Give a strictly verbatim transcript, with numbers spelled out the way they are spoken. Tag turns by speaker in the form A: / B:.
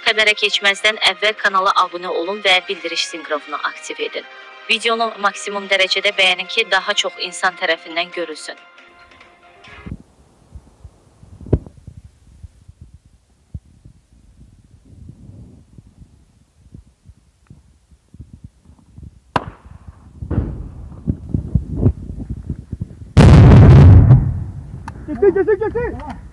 A: xəbərə keçməzdən əvvəl kanala abunə olun və bildiriş sinqrovunu aktiv edin. Videonu maksimum dərəcədə bəyənin ki, daha çox insan tərəfindən görülsün.
B: Geçsin, geçsin, geçsin.